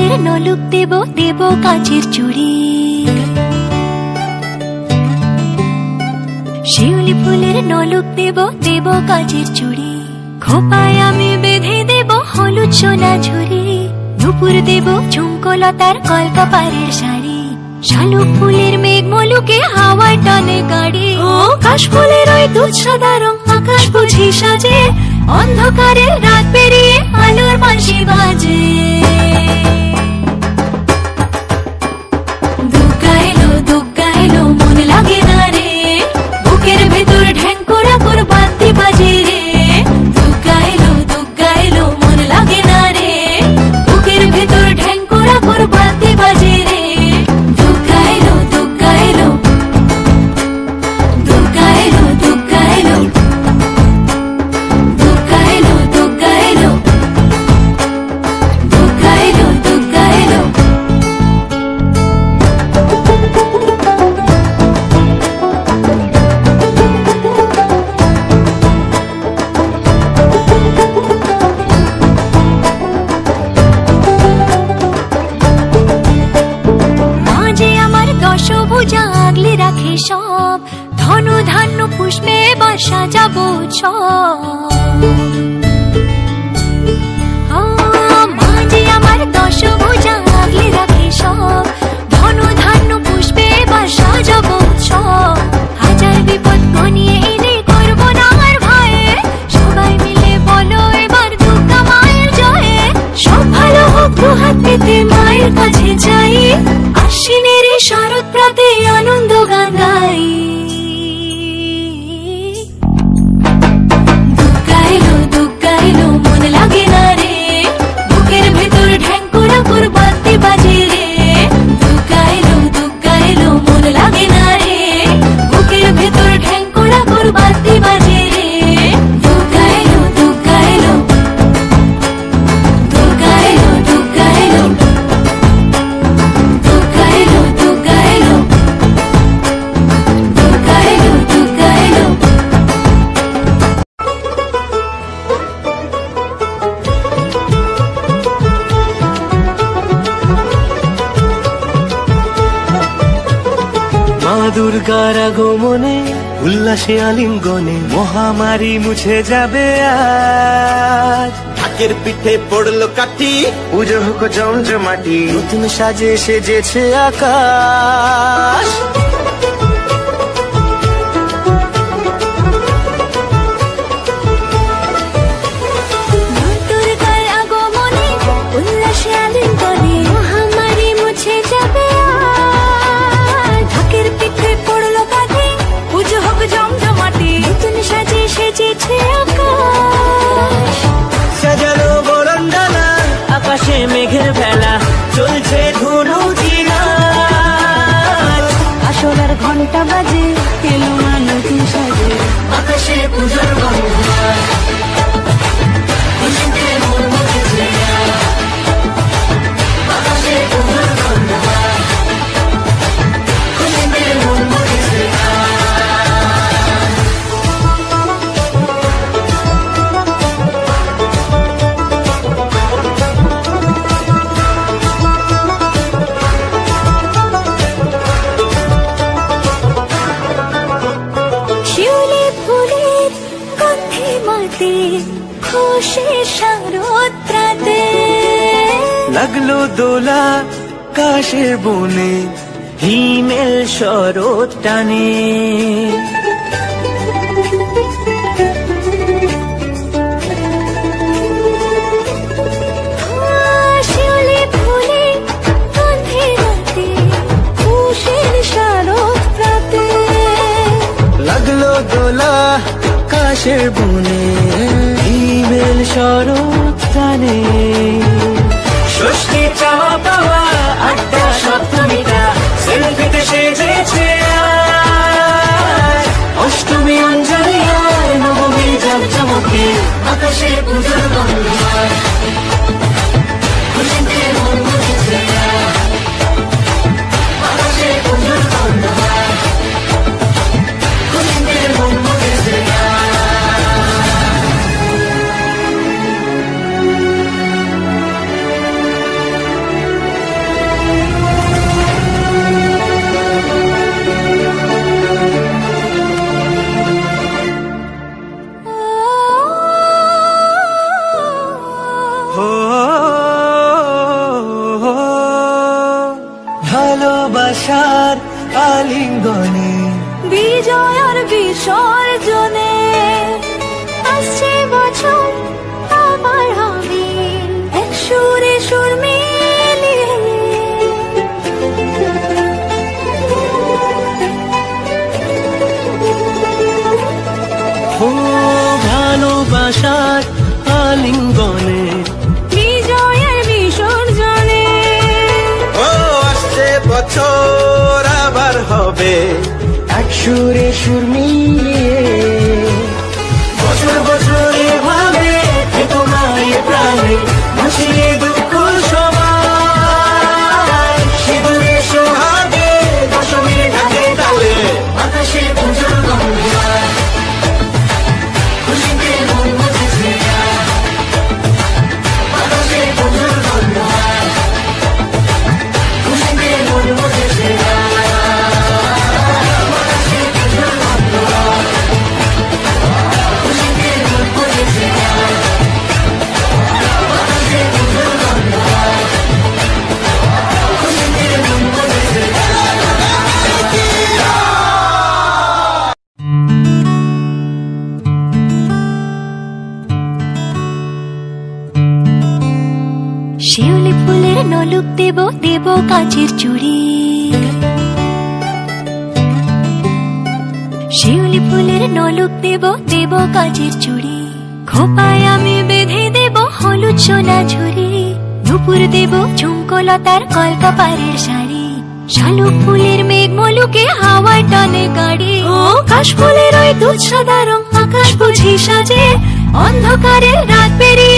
ফুলের নলুক দেব দেব কাচের চুড়ি, শিউলি ফুলের নলুক দেব দেব কাচের চুড়ি, খোপায় আমি বেঁধে দেব হলুদ সোনা ঝুরি, নুপুর দেব ঝুমকোলতার কলকাপাড়ের শাড়ি, শালুক ফুলের মেঘ মলুকে হাওয়ায় টানে গাড়ি, ও কাশ ফুলের ওই দুধ সাদা রং আকাশ বুঝি সাজে, অন্ধকারে রাত পেরিয়ে আলোর বাঁশি বাজে। দুগ্গা এলো মন লাগে না রে, বুকের ভেতর ঢ্যাঙ্করা করে বাতি বাজে রে। দুগ্গা এলো মন লাগে না রে, বুকের ভেতর ঢ্যাঙ্করা করে বাতি বাজে রে। দুগ্গা এলো দুগ্গা এলো দুগ্গা এলো দুগ্গা এলো দুগ্গা এলো দুগ্গা এলো দুগ্গা এলো দুগ্গা এলো। মাঝে আমার দশভুজা আগলে রাখে সব, ধন ধান্য পুষ্পে বা সাজাবো উৎসব। মাঝে আমার দশভুজা আগলে রাখে সব, ধন ধান্য পুষ্পে বা সাজাবো উৎসব। হাজার বিপদ ঘনিয়ে এলে করবো না আর ভয়ে, সবাই মিলে বলো এবার দুর্গা মায়ের জয়ে। সব ভালো হোক দুহাত পেতে মায়ের কাছে যাই, আশ্বিনের এই শরৎ প্রাতে আনন্দ গান গাই। দুগ্গা এলো মন লাগে না রে, বুকের ভেতর ঢ্যাঙ্করা করে বাতি বাজে রে। দুগ্গা এলো মন লাগে না রে, বুকের ভেতর ঢ্যাঙ্করা করে বাতি বাজে রে। দুগ্গা এলো দুগ্গা এলো দুগ্গা এলো দুগ্গা এলো দুগ্গা এলো দুগ্গা এলো দুগ্গা এলো দুগ্গা এলো। মা দুর্গার আগমনে উল্লাসে আলিঙ্গনে মহামারী মুছে যাবে আজ। ঢাকের পিঠে পড়লো কাঠি, পুজো হোক জমজমাটি, নতুন সাজে সেজেছে আকাশ। দুর্গার আগমনে উল্লাসে আলিঙ্গনে মহামারী মুছে যাবে আজ। ঢাকের পিঠে পড়লো কাঠি, পুজো হোক জমজমাটি, নতুন সাজে সেজেছে আকাশ। সাজানো বরণডালা, আকাশে মেঘের ভেলা, চলছে ধুনুচি নাচ। আসলার ঘন্টা বাজে, এলো মা নতুন সাজে, আকাশে পুজোর গন্ধ, খুশিতে মন মুখেছে আজ। আকাশে পুজোর গন্ধ, খুশিতে মন মুখেছে আজ। শিউলি ফুলের গন্ধে মাতে, খুশি শরৎ প্রাতে। লাগলো দোলা কাশের বনে, হিমেল শরৎ টানে। শিউলি ফুলের গন্ধে মাতে, খুশির শরৎ প্রাতে। লাগলো দোলা কাশের বনে, হিমেল শরৎ টানে। ষষ্ঠী চাওয়া পাওয়া আড্ডা সপ্তমীটা, সেলফিতে সেজেছে আজ। অষ্টমী অঞ্জলি আর নবমী জাঁকজমকে, আকাশে পুজোর গন্ধ, খুশিতে মন মুখেছে আজ। আকাশে পুজোর গন্ধ, খুশিতে মন মুখেছে আজ। ভালোবাসার আলিঙ্গনে বিজয়ার বিসর্জনে আসছে বছর আবার হবে এক সুরে সুর মিলিয়ে। ও ভালোবাসার আলিঙ্গনে বিজয়ের বিসর্জনে ও আসছে বছর আবার হবে এক সুরে সুর মিলিয়ে। বছর বছর এভাবে তোমায় প্রাণে ভাসিয়ে দুঃখ সবাই সিঁদুরে সোহাগে দশমীর ঢাকে তালে আকাশে পুজোর গঙ্গা খুশিতে মন মুছেছে আকাশে পুজোর গঙ্গা খুশিতে মন মুছেছে শিউলি ফুলের নলুক দেব দেব কাচের চুড়ি, শিউলি ফুলের নলুক দেব দেব কাচের চুড়ি, খোপায় আমি বেঁধে দেব হলুদ সোনা ঝুড়ি, দুপুর দেব ঝুমকোলতার কলকাপাড়ের শাড়ি, শালুক ফুলের মেঘ মলুকে হাওয়ার টানে গাড়ি, ও কাশ ফুলের ওই দুধ সাদা রং আকাশ বুঝি সাজে অন্ধকারে রাত পেরিয়ে